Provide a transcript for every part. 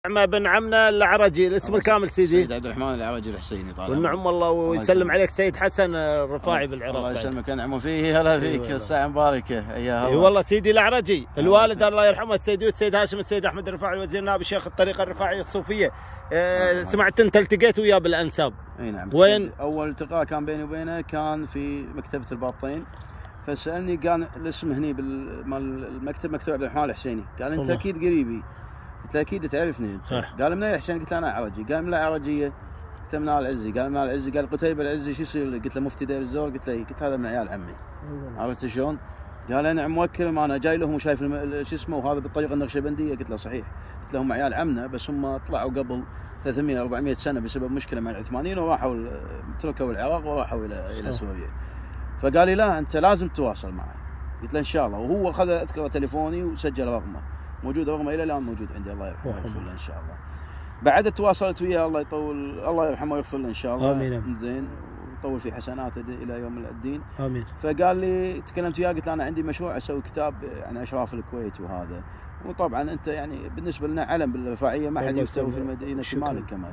نعم بن عمنا العرجي. الاسم الكامل سيدي؟ سيد عبد الرحمن العرجي الحسيني. طال والنعم والله ويسلم عليك سيد حسن الرفاعي بالعراق. الله يسلمك. انعم فيه. هلا فيك. الساعه مباركه. اي والله سيدي العرجي الوالد الله يرحمه السيد هاشم السيد احمد الرفاعي وزير النائب شيخ الطريقه الرفاعيه الصوفيه. سمعت انت التقيت وياه بالانساب. اي نعم. وين؟ اول التقاء كان بيني وبينه كان في مكتبه الباطين، فسالني قال الاسم هني مال المكتب مكتب عبد الرحمن الحسيني. قال انت اكيد قريبي. قلت له اكيد تعرفني. صح. قال من اي حسين؟ قلت له انا عرجي. قال من العرجيه؟ قلت له من العزي. قال من العزي. قال قتيبه العزي شو يصير لي؟ قلت له مفتي دير الزور. قلت له قلت هذا من عيال عمي. عرفت شلون؟ قال انا موكل ما انا جاي لهم وشايف شو اسمه وهذا بالطريقه النقشبنديه. قلت له صحيح. قلت له هم عيال عمنا بس هم طلعوا قبل 300 400 سنه بسبب مشكله مع العثمانيين وراحوا تركوا العراق وراحوا الى سوريا. فقال لي لا انت لازم تتواصل معي. قلت له ان شاء الله. وهو اخذ اذكر تليفوني وسجل رقمه، موجود رقمه الى الان موجود عندي. الله يرحمه ويغفر له ان شاء الله. بعد تواصلت وياه الله يطول الله يرحمه ويغفر له ان شاء الله. امين. زين ويطول في حسناته الى يوم الدين. امين. فقال لي تكلمت وياه قلت له انا عندي مشروع اسوي كتاب عن اشراف الكويت وهذا، وطبعا انت يعني بالنسبه لنا علم بالرفاعيه ما حد يستوي في المدينه مالك كمان.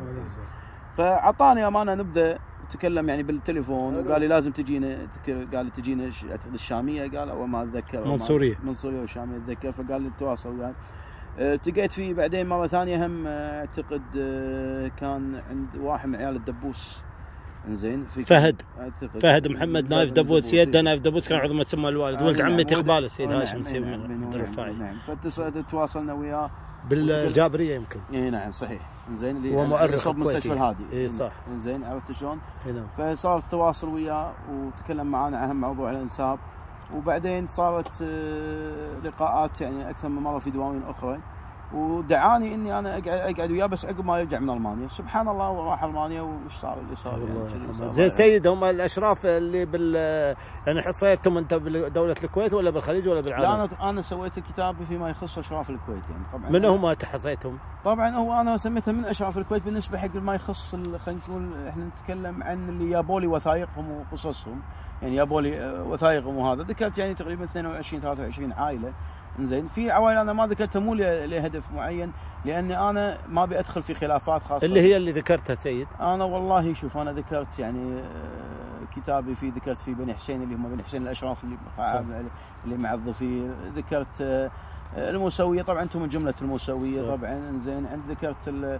فاعطاني امانه نبدا تكلم يعني بالتليفون وقال لي لازم تجينا. قال لي تجينا اعتقد الشاميه. قال او ما اتذكر منصوريه والشاميه اتذكر. فقال لي تواصل وياي. التقيت فيه بعدين مره ثانيه هم اعتقد كان عند واحد من عيال الدبوس. انزين في فهد محمد نايف دبوس. يده نايف دبوس كان عضو مسمى الوالد ولد عمتي قباله السيد هاشم السيد الرفاعي. نعم. فتواصلنا وياه بالجابريه يمكن. اي نعم صحيح. انزين اللي هو مؤرخ مستشفى الهادي. اي صح. انزين عرفت شلون؟ نعم. فصار التواصل وياه وتكلم معنا عن موضوع الانساب، وبعدين صارت لقاءات يعني اكثر من مره في دواوين اخرى، ودعاني اني انا اقعد وياه بس عقب ما يرجع من المانيا. سبحان الله وراح المانيا وش صار اللي صار يعني. زين سيد هم الاشراف اللي يعني حصيرتم انت بدوله الكويت ولا بالخليج ولا بالعالم؟ لا انا سويت كتابي فيما يخص اشراف الكويت يعني. طبعا من هم تحصيتهم؟ طبعا هو انا سميتها من اشراف الكويت بالنسبه حق ما يخص خلينا نقول احنا نتكلم عن اللي جابوا لي وثائقهم وقصصهم، يعني جابوا لي وثائقهم وهذا. ذكرت يعني تقريبا 22 23 عائله. انزين في عوائل انا ما ذكرتها مو لهدف معين لاني انا ما ابي ادخل في خلافات خاصه. اللي هي اللي ذكرتها سيد؟ انا والله شوف انا ذكرت يعني كتابي فيه ذكرت في بني حسين اللي هم بني حسين الاشراف اللي مع الظفير. ذكرت الموسويه طبعا انتم من جمله الموسويه طبعا. انزين ذكرت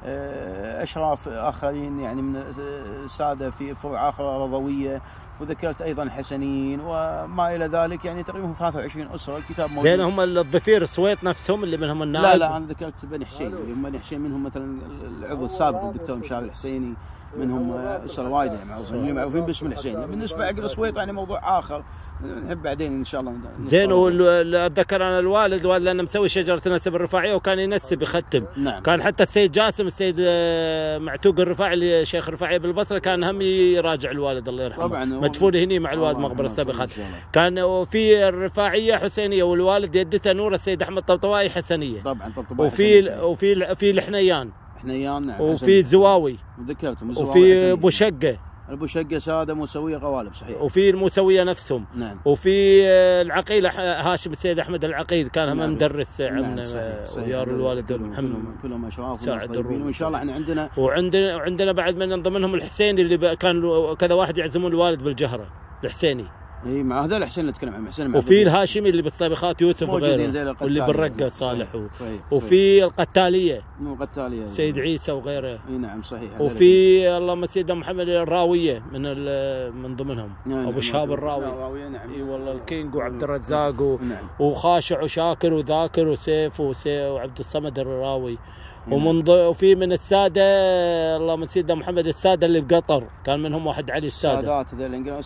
اشراف اخرين يعني من الساده في فروع اخرى رضويه، وذكرت ايضا حسنيين وما الى ذلك يعني تقريبا 23 اسره. الكتاب موجود. زين هم الظفير السويط نفسهم اللي منهم النائب؟ لا انا ذكرت بني حسين اللي هم بني حسين منهم مثلا العضو السابق الدكتور مشاري الحسيني، منهم اسر وايده اللي معروفين باسم الحسين. بالنسبه حق السويط يعني موضوع اخر نحب بعدين ان شاء الله. زين اتذكر انا الوالد لانه مسوي شجره نسب الرفاعيه وكان ينسب يختم. نعم. كان حتى السيد جاسم السيد معتوق الرفاعي اللي شيخ الرفاعيه بالبصره كان هم يراجع الوالد الله يرحمه. طبعا مدفون هني مع الوالد مقبره السابقات. كان في الرفاعيه حسينيه والوالد يدته نور السيد احمد طبطبائي حسنيه. طبعا طبطبائي. وفي الحنيان. نعم. وفي الزواوي. وذكرتهم وفي ابو شقه. ابو شقه ساده موسويه قوالب صحيح. وفي الموسويه نفسهم. نعم. وفي العقيله هاشم السيد احمد العقيل كان هم نعم. مدرس عمنا ويار الوالد محمد. كلهم اشراف طيبين وان شاء الله احنا عندنا وعندنا بعد من ضمنهم الحسيني اللي كان كذا واحد يعزمون الوالد بالجهره الحسيني. اي مع هذول الحسين اللي نتكلم عنهم حسين. وفي الهاشمي اللي بالطبخات يوسف وغيره واللي بالرقه صالح وفي القتاليه سيد عيسى وغيره. اي نعم صحيح. وفي اللهم سيدنا محمد الراويه من ضمنهم. نعم. ابو شهاب الراوي. نعم. اي والله الكينج وعبد الرزاق وخاشع وشاكر وذاكر وسيف وعبد الصمد الراوي. وفي من الساده اللهم سيدنا محمد الساده اللي بقطر كان منهم واحد علي الساده. السادات هذول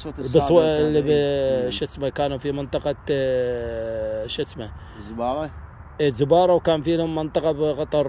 اللي شو اسمه كانوا في منطقه شو اسمه زباره وكان في لهم منطقه بقطر.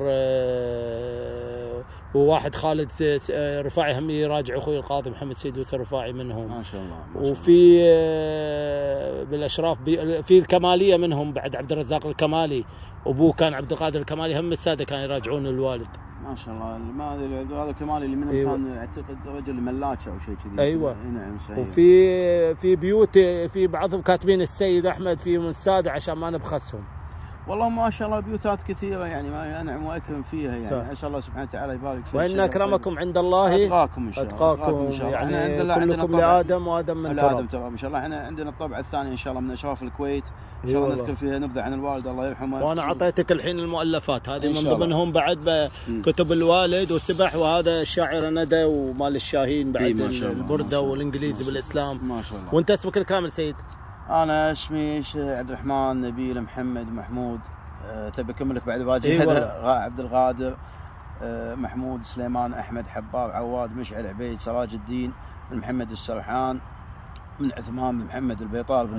وواحد خالد رفاعي هم يراجع اخوي القاضي محمد سيد يوسف الرفاعي منهم ما شاء الله. وفي بالاشراف في الكماليه منهم بعد عبد الرزاق الكمالي وابوه كان عبد القادر الكمالي هم الساده كانوا يراجعون الوالد. ما شاء الله. ما ادري هذا الكمالي اللي منهم. أيوة. كان اعتقد رجل ملاكه او شيء كذي. ايوه. نعم صحيح. وفي بيوت في بعضهم كاتبين السيد احمد في من الساده عشان ما نبخسهم. والله ما شاء الله بيوتات كثيره يعني ما ينعم واكرم فيها يعني نسال الله سبحانه وتعالى يبارك فيها. وان اكرمكم عند الله اتقاكم ان شاء الله. اتقاكم يعني كلكم لادم وادم من تراب. ان شاء الله. احنا عندنا الطبعه الثانيه ان شاء الله من اشراف الكويت ان شاء الله نذكر فيها نبذه عن الوالد الله يرحمه. وانا اعطيتك الحين المؤلفات هذه من ضمنهم بعد كتب الوالد وسبح، وهذا الشاعر ندى ومال الشاهين بعد البرده والانجليزي بالاسلام. ما شاء الله. وانت اسمك الكامل سيد؟ انا اسمي عبد الرحمن نبيل محمد محمود. تبي اكمل لك بعد باجي؟ عبد القادر محمود سليمان احمد حباب عواد مشعل عبيد سراج الدين بن محمد السرحان بن عثمان بن محمد البيطار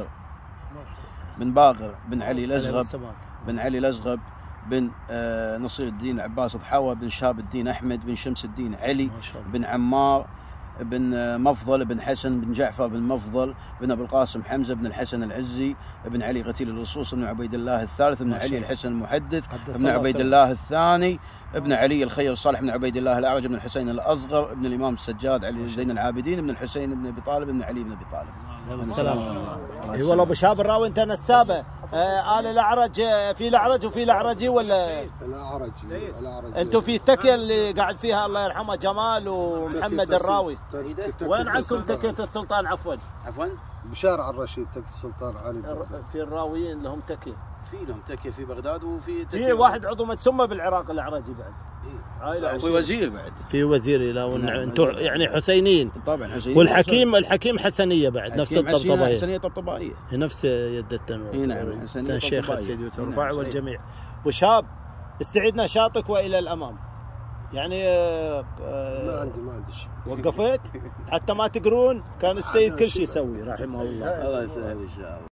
بن باغر بن علي الازغب بن علي الازغب بن نصير الدين عباس ضحاوى بن شهاب الدين احمد بن شمس الدين علي بن عمار بن مفضل بن حسن بن جعفر بن مفضل بن ابو القاسم حمزه بن الحسن العزي بن علي غتيل اللصوص بن عبيد الله الثالث بن علي الحسن المحدث بن عبيد الله الثاني ابن علي الخير صالح بن عبيد الله الاعرج بن الحسين الاصغر ابن الامام السجاد علي زين العابدين بن الحسين بن ابي طالب بن علي بن ابي طالب. السلام. اي والله ابو شاب الراوي انت نسابه. آل الاعرج في الاعرج وفي الاعرجي ولا؟ الاعرجي. انتم في التكيه اللي قاعد فيها الله يرحمه جمال ومحمد الراوي. وين عندكم تكيه السلطان عفوا؟ بشارع الرشيد تكيه السلطان علي. في الراويين لهم تكيه. في لهم تكيه في بغداد وفي تكيه. في واحد عضو متسمى بالعراق الاعرجي بعد. في وزير بعد. في وزير لو انتم يعني حسينيين. طبعا حسينيين. والحكيم حسنيه بعد نفس الطبطبائيه. حسنيه طبطبائيه. نفس يد التنور. نعم حسنيه الشيخ السيد يوسف الرفاعي والجميع. وشاب استعيد نشاطك والى الامام. يعني ما عندي شيء. وقفت حتى ما تقرون كان السيد كل شيء يسوي رحمه الله. الله يسهل ان شاء الله.